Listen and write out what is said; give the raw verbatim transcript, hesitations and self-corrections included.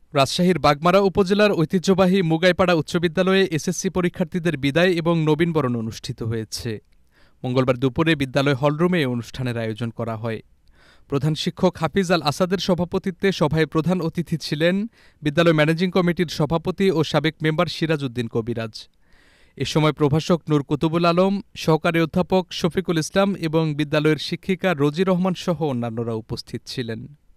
রাজশাহীর বাগমারা উপজেলার ঐতিহ্যবাহী মুগাইপাড়া উচ্চ বিদ্যালয়ে এসএসসি পরীক্ষার্থীদের বিদায় এবং নবীনবরণ অনুষ্ঠিত হয়েছে। মঙ্গলবার দুপুরে বিদ্যালয় হলরুমে এ অনুষ্ঠানের আয়োজন করা হয়। প্রধান শিক্ষক হাফিজ আল আসাদের সভাপতিত্বে সভায় প্রধান অতিথি ছিলেন বিদ্যালয় ম্যানেজিং কমিটির সভাপতি ও সাবেক মেম্বার সিরাজ উদ্দিন কবিরাজ। এ সময় প্রভাষক নূর কুতুবুল আলম, সহকারী অধ্যাপক শফিকুল ইসলাম এবং বিদ্যালয়ের শিক্ষিকা রোজি রহমান সহ অন্যান্যরা উপস্থিত ছিলেন।